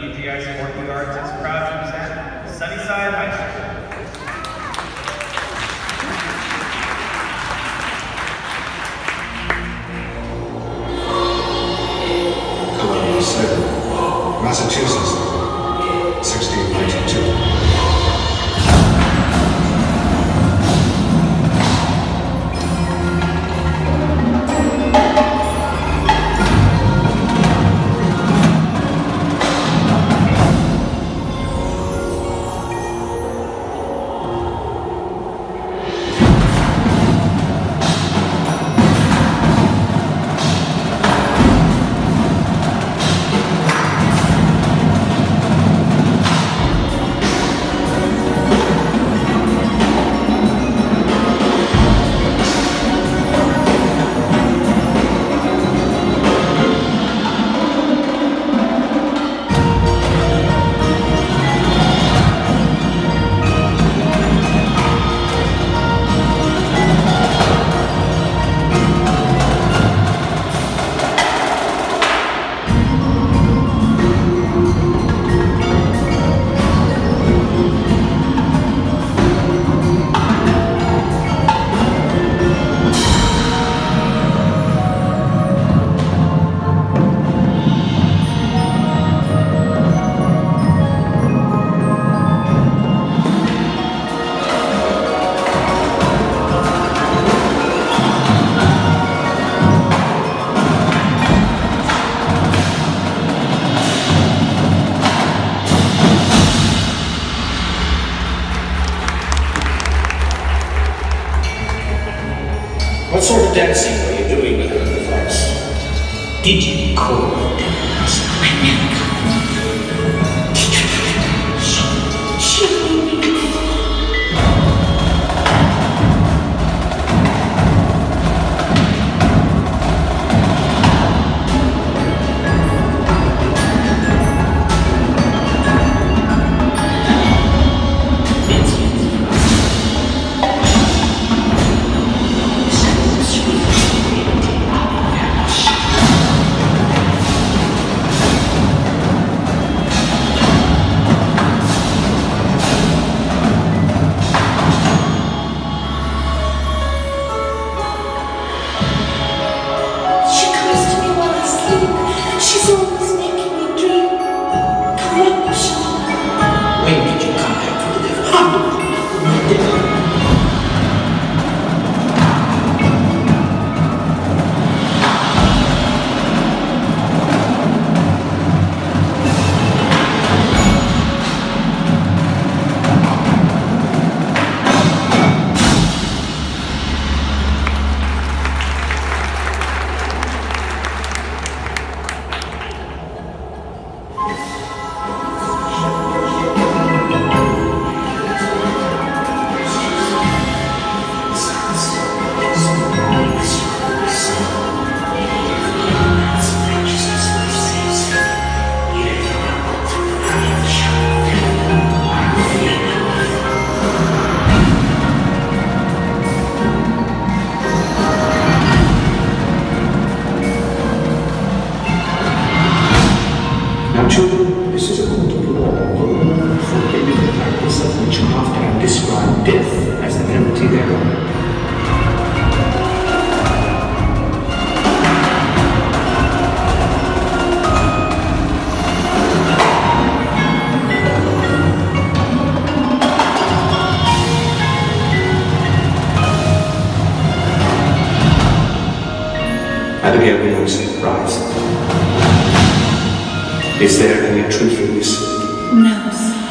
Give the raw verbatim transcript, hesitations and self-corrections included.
U G I Sport Youth Arts is proud to present Sunnyside High School. Salem, Massachusetts, sixteen ninety-two. What sort of dancing were you doing with her in the farce? Did you call her dance? I never called her. She, she made me do it. She's always making me dream corruption. When did you come back from the devil? How did you come from the devil? Now, children, this is a court of law, forbidden the practice of witchcraft and describe death as the penalty thereof. Abigail Williams, rise. Is there any truth in this? No, sir.